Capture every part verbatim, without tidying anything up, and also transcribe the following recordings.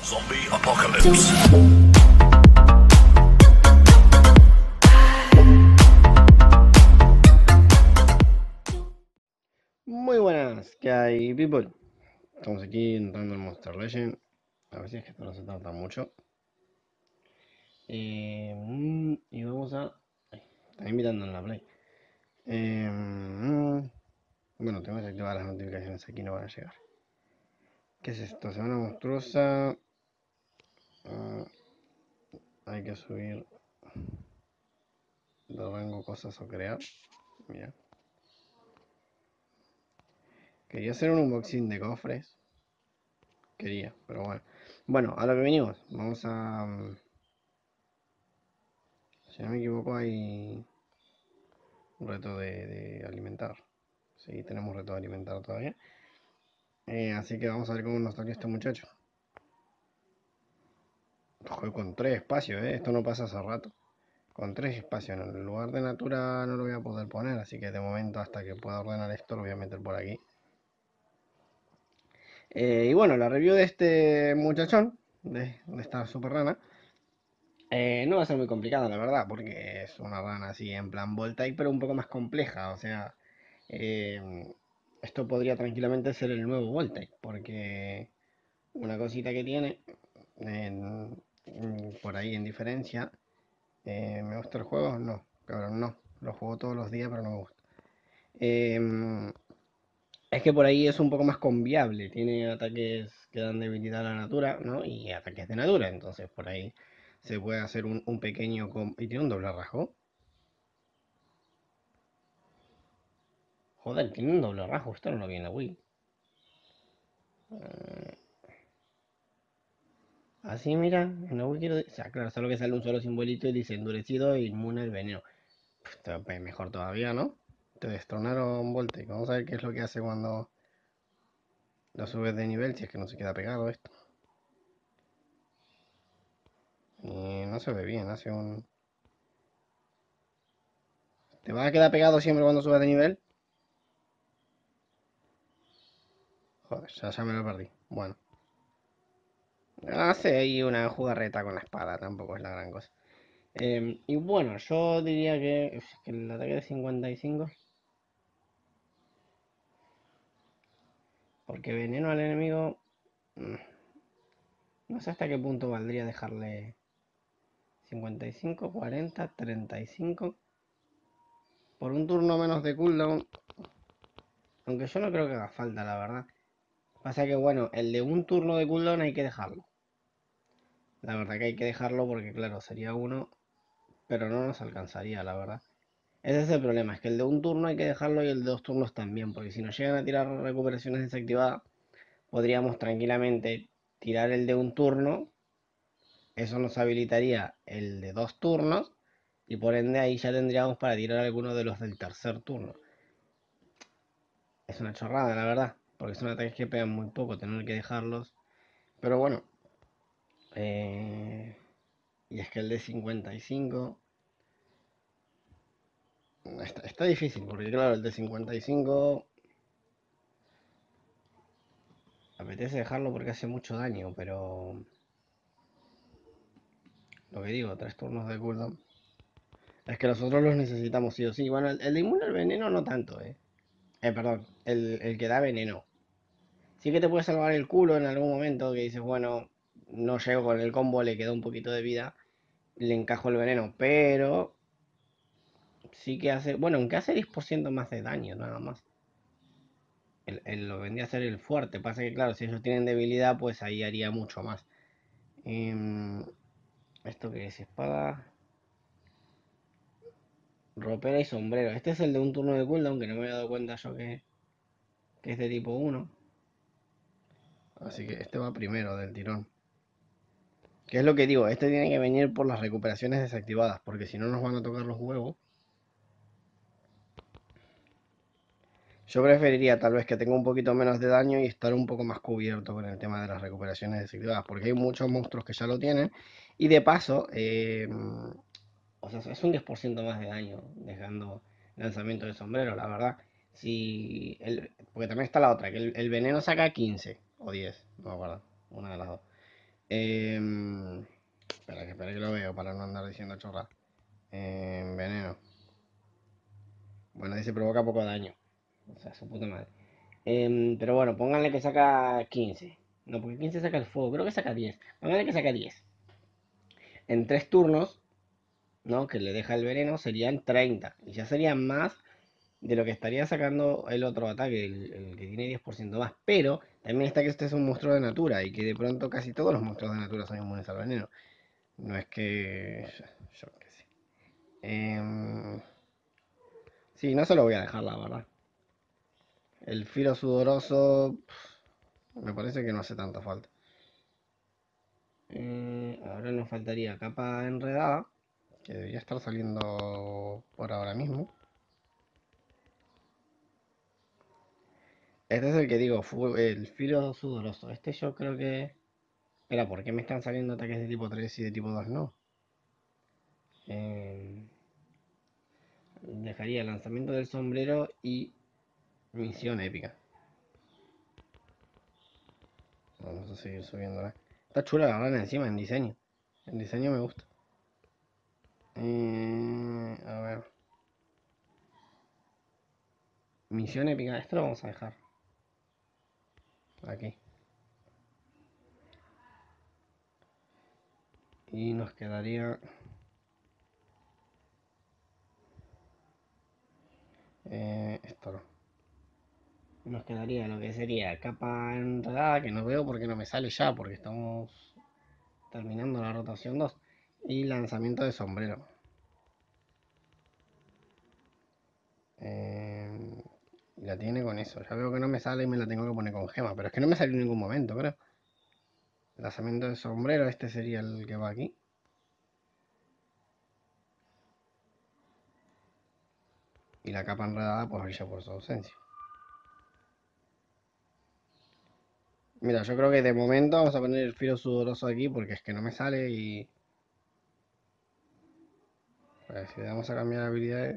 Zombie Apocalypse. Muy buenas, ¿qué hay, people? Estamos aquí entrando en Monster Legend. A ver si es que esto no se tarda mucho. Eh, mm, y vamos a... Ay, están invitando en la play. Eh, mm, bueno, tengo que activar las notificaciones, aquí no van a llegar. ¿Qué es esto? Semana monstruosa. Ah, hay que subir de rango cosas o crear. Mira. Quería hacer un unboxing de cofres. Quería, pero bueno. Bueno, a lo que venimos. Vamos a... mm, Si no me equivoco hay un reto de, de alimentar. Sí, tenemos reto de alimentar todavía. Eh, así que vamos a ver cómo nos toca este muchacho. Joder, con tres espacios, ¿eh? Esto no pasa hace rato. Con tres espacios. En el lugar de natura no lo voy a poder poner, así que de momento hasta que pueda ordenar esto lo voy a meter por aquí. Eh, y bueno, la review de este muchachón, de, de esta super rana, eh, no va a ser muy complicada, la verdad, porque es una rana así en plan Voltaic, pero un poco más compleja. O sea, eh, esto podría tranquilamente ser el nuevo Voltaic, porque una cosita que tiene en- en- por ahí en diferencia, eh, ¿me gusta el juego? No, cabrón, no. Lo juego todos los días, pero no me gusta. Em, es que por ahí es un poco más conviable. Tiene ataques que dan debilidad a la natura, ¿no? Y ataques de natura. Entonces por ahí se puede hacer un, un pequeño... com- ¿Y tiene un doble rasgo? Joder, tiene un doble rasgo. Esto no lo vi en la Wii. Eh, así, mira, en la Wii quiero... O sea, claro, solo que sale un solo simbolito y dice endurecido e inmune al veneno. Pues, pues, mejor todavía, ¿no? Te destronaron Voltaic. Vamos a ver qué es lo que hace cuando lo subes de nivel, si es que no se queda pegado esto. Y no se ve bien, hace un... ¿Te vas a quedar pegado siempre cuando subas de nivel? Joder, ya, ya me lo perdí. Bueno. Hace ahí una jugarreta con la espada, tampoco es la gran cosa. Eh, y bueno, yo diría que, es que el ataque de cincuenta y cinco... Porque veneno al enemigo... mm, no sé hasta qué punto valdría dejarle cincuenta y cinco, cuarenta, treinta y cinco. Por un turno menos de cooldown. Aunque yo no creo que haga falta, la verdad. Pasa que bueno, el de un turno de cooldown hay que dejarlo. La verdad que hay que dejarlo porque claro, sería uno, pero no nos alcanzaría, la verdad. Ese es el problema, es que el de un turno hay que dejarlo y el de dos turnos también, porque si nos llegan a tirar recuperaciones desactivadas, podríamos tranquilamente tirar el de un turno, eso nos habilitaría el de dos turnos, y por ende ahí ya tendríamos para tirar alguno de los del tercer turno. Es una chorrada, la verdad, porque son ataques que pegan muy poco, tener que dejarlos. Pero bueno, eh, y es que el de cincuenta y cinco... Está, está difícil, porque claro, el de cincuenta y cinco... Apetece dejarlo porque hace mucho daño, pero... Lo que digo, tres turnos de cooldown. Es que nosotros los necesitamos sí o sí. Bueno, el, el de inmune al veneno no tanto, eh. Eh, perdón, el, el que da veneno. Sí que te puede salvar el culo en algún momento que dices, bueno, no llego con el combo, le queda un poquito de vida, le encajo el veneno, pero sí que hace, bueno, aunque hace diez por ciento más de daño, nada más. El, el- lo vendría a ser el fuerte. Pasa que, claro, si ellos tienen debilidad, pues ahí haría mucho más. Em, ¿Esto que es? Espada, ropera y sombrero. Este es el de un turno de cooldown, que no me había dado cuenta yo que, que es de tipo uno. Así que este va primero del tirón. ¿Qué es lo que digo? Este tiene que venir por las recuperaciones desactivadas, porque si no nos van a tocar los huevos. Yo preferiría tal vez que tenga un poquito menos de daño y estar un poco más cubierto con el tema de las recuperaciones desactivadas, porque hay muchos monstruos que ya lo tienen. Y de paso, eh, o sea, es un diez por ciento más de daño dejando lanzamiento de sombrero, la verdad. Si el, porque también está la otra, que el, el veneno saca quince o diez, no me acuerdo, una de las dos. Eh, espera, que, espera que lo veo para no andar diciendo chorra. Eh, veneno. Bueno, dice provoca poco daño. O sea, su puta madre. Em, pero bueno, pónganle que saca quince. No, porque quince saca el fuego. Creo que saca diez. Pónganle que saca diez. En tres turnos, ¿no? Que le deja el veneno, serían treinta. Y ya serían más de lo que estaría sacando el otro ataque, el, el que tiene diez por ciento más. Pero también está que este es un monstruo de natura y que de pronto casi todos los monstruos de natura son inmunes al veneno. No es que... Yo, yo qué sé. Em, sí, no se lo voy a dejar, la verdad. El filo sudoroso... Me parece que no hace tanta falta. Eh, ahora nos faltaría capa enredada, que debería estar saliendo por ahora mismo. Este es el que digo, el filo sudoroso. Este yo creo que... Espera, ¿por qué me están saliendo ataques de tipo tres y de tipo dos no? Eh, dejaría lanzamiento del sombrero y misión épica. Vamos a seguir subiéndola. Está chula la rana encima en diseño. El diseño me gusta. Eh, a ver. Misión épica. Esto lo vamos a dejar. Aquí. Y nos quedaría... Eh, esto no. Nos quedaría lo que sería capa enredada, que no veo porque no me sale ya, porque estamos terminando la rotación dos. Y lanzamiento de sombrero. Eh, y la tiene con eso. Ya veo que no me sale y me la tengo que poner con gema. Pero es que no me salió en ningún momento, creo. Lanzamiento de sombrero, este sería el que va aquí. Y la capa enredada pues brilla por su ausencia. Mira, yo creo que de momento vamos a poner el filo sudoroso aquí porque es que no me sale y... A ver, si le damos a cambiar habilidades...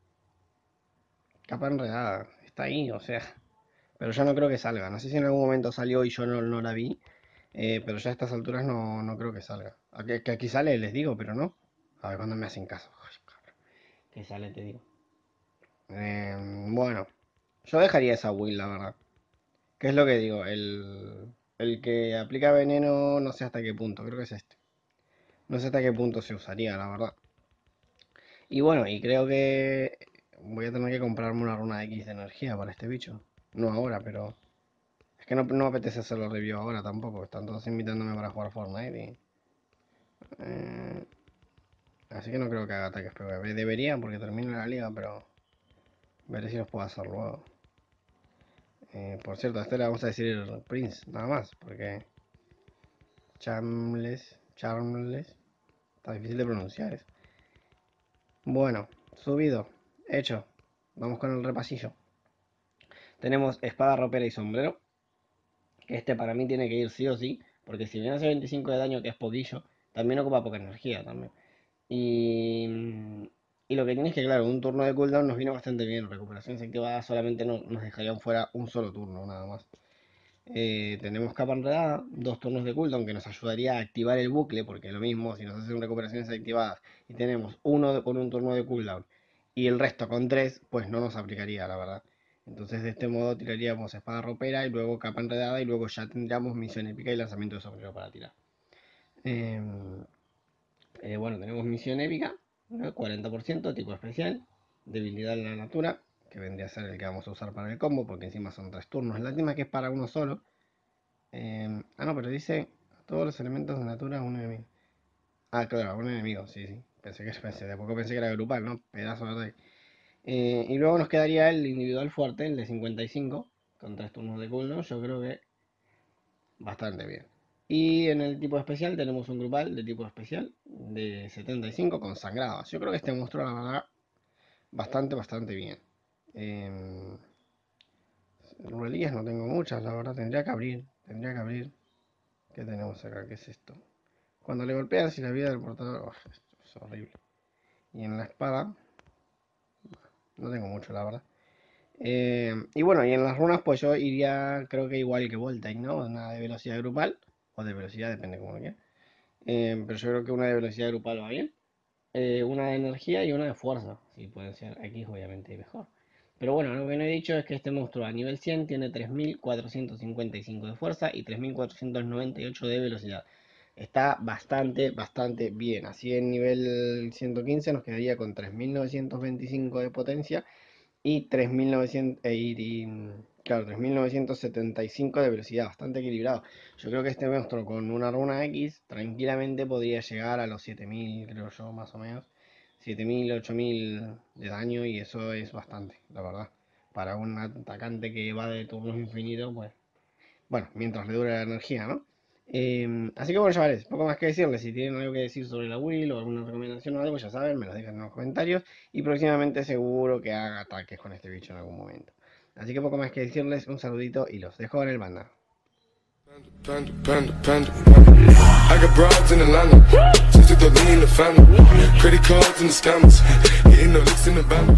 Capa enredada, está ahí, o sea... Pero yo no creo que salga. No sé si en algún momento salió y yo no, no la vi. Eh, pero ya a estas alturas no, no creo que salga. Aquí, que aquí sale, les digo, pero no. A ver cuándo me hacen caso. Ay, cabrón. Que sale, te digo. Eh, bueno, yo dejaría esa build, la verdad. ¿Qué es lo que digo? El, el que aplica veneno, no sé hasta qué punto. Creo que es este. No sé hasta qué punto se usaría, la verdad. Y bueno, y creo que voy a tener que comprarme una runa X de energía para este bicho. No ahora, pero... Es que no, no me apetece hacerlo review ahora tampoco. Están todos invitándome para jugar Fortnite y... eh, así que no creo que haga ataques P V P. Debería porque termino la liga, pero... Veré si los puedo hacer luego. Eh, por cierto, a este le vamos a decir Prince, nada más, porque... Charmless... Charmless... Está difícil de pronunciar eso. Bueno, subido. Hecho. Vamos con el repasillo. Tenemos espada, ropera y sombrero. Que este para mí tiene que ir sí o sí. Porque si bien hace veinticinco de daño, que es poquillo, también ocupa poca energía también. Y, y lo que tiene es que, claro, un turno de cooldown nos viene bastante bien. Recuperación desactivada solamente no, nos dejarían fuera un solo turno, nada más. Eh, tenemos capa enredada, dos turnos de cooldown que nos ayudaría a activar el bucle, porque lo mismo, si nos hacen recuperaciones activadas y tenemos uno con un turno de cooldown y el resto con tres, pues no nos aplicaría, la verdad. Entonces de este modo tiraríamos espada ropera y luego capa enredada y luego ya tendríamos misión épica y lanzamiento de sombrero para tirar. Eh, eh, bueno, tenemos misión épica, ¿no? cuarenta por ciento, tipo especial, debilidad en la natura, que vendría a ser el que vamos a usar para el combo, porque encima son tres turnos. Lástima que es para uno solo. Eh, ah, no, pero dice todos los elementos de natura un enemigo. Ah, claro, un enemigo, sí, sí. Pensé que pensé, de poco pensé que era grupal, ¿no? Pedazo de ataque. Eh, y luego nos quedaría el individual fuerte, el de cincuenta y cinco, con tres turnos de cooldown. Yo creo que bastante bien. Y en el tipo especial tenemos un grupal de tipo especial de setenta y cinco con sangrados. Yo creo que este monstruo, la verdad, bastante, bastante bien. Eh, Reliquias no tengo muchas, la verdad, tendría que abrir. Tendría que abrir. ¿Qué tenemos acá? ¿Qué es esto? Cuando le golpean, si la vida del portador... Oh, esto es horrible. Y en la espada... No tengo mucho, la verdad. Eh, y bueno, y en las runas, pues yo iría, creo que igual que Voltaire, ¿no? Una de velocidad grupal. o de velocidad, depende como lo quieras. Eh, pero yo creo que una de velocidad grupal va bien. Eh, una de energía y una de fuerza. Si pueden ser X, obviamente mejor. Pero bueno, lo que no he dicho es que este monstruo a nivel cien tiene tres mil cuatrocientos cincuenta y cinco de fuerza y tres mil cuatrocientos noventa y ocho de velocidad. Está bastante, bastante bien. Así en nivel ciento quince nos quedaría con tres mil novecientos veinticinco de potencia y tres mil novecientos, eh, y, y, claro, tres mil novecientos setenta y cinco de velocidad, bastante equilibrado. Yo creo que este monstruo con una runa X tranquilamente podría llegar a los siete mil, creo yo, más o menos. siete mil, ocho mil de daño y eso es bastante, la verdad. Para un atacante que va de turnos infinitos, pues, bueno, mientras le dure la energía, ¿no? Eh, así que bueno, chavales, poco más que decirles. Si tienen algo que decir sobre la Will o alguna recomendación o algo, ya saben, me lo dejan en los comentarios. Y próximamente seguro que haga ataques con este bicho en algún momento. Así que poco más que decirles, un saludito y los dejo en el banda. Panda, panda, panda, panda. I got broads in Atlanta, just to the lean the family. Credit cards and the scammers, hitting the licks in the band.